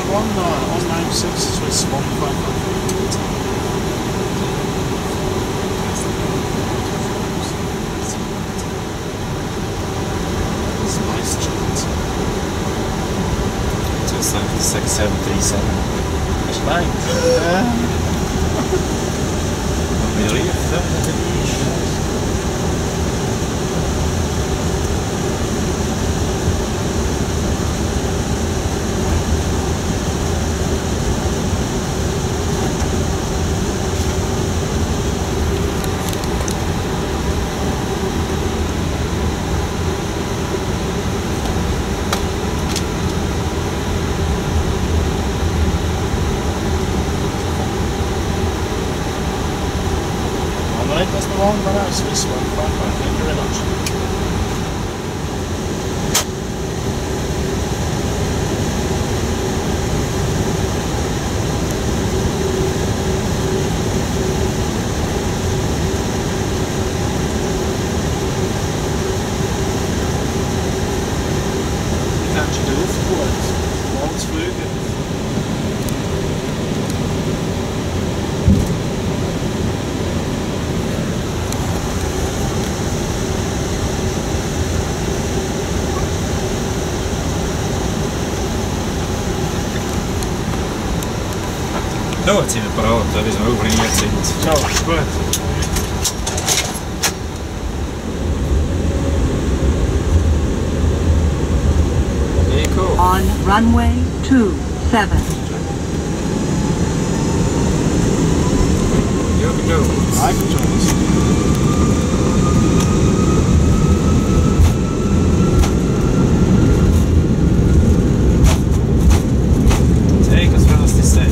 196 Swiss 155. Just like the 6737. Is klein. Nog meer lief, hè? That's the one that I Swiss 155. Thank you very much. Kennst du den Luftflug? Mordsflüge? So, jetzt sind wir bereit, bis wir aufgeliefert sind. So, ist gut. On runway 27. I controls. Take as well as descent.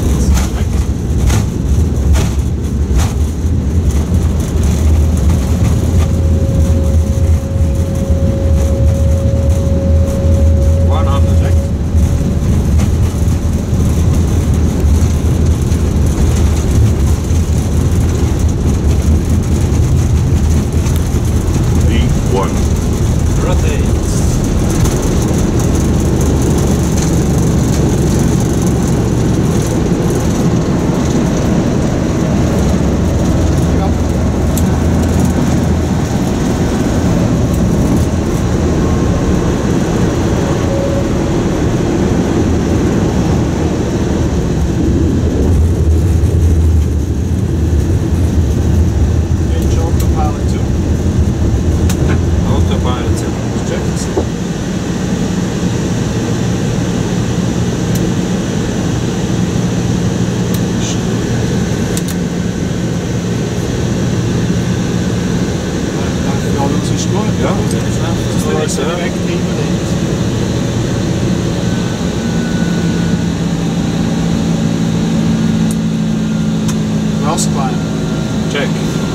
Cross climb. Check.